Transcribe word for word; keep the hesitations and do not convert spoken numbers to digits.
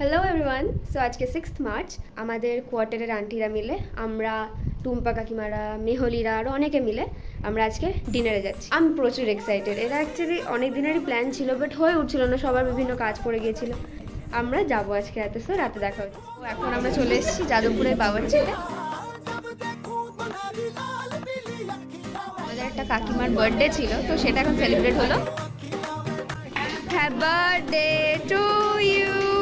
Hello everyone. सो आज के six March हमारे क्वार्टारेर आंटीरा मिले आमरा टुम्पा काकिमारा मेहलिरा और अनेके मिले আমরা আজকে ডিনারে যাচ্ছি। আমি প্রচুর এক্সাইটেড। এটা অ্যাকচুয়ালি অনেক দিনেরই প্ল্যান ছিল, বাট হয়ে উঠছিল না, সবার বিভিন্ন কাজ পড়ে গিয়েছিল। আমরা যাবো আজকে রাতে, সো রাতে দেখা হচ্ছে। তো এখন আমরা চলে এসেছি যাদবপুরের বাবুর্চিতে। আমাদের একটা কাকিমার বার্থডে ছিল, তো সেটা এখন সেলিব্রেট হলো। Happy birthday to you.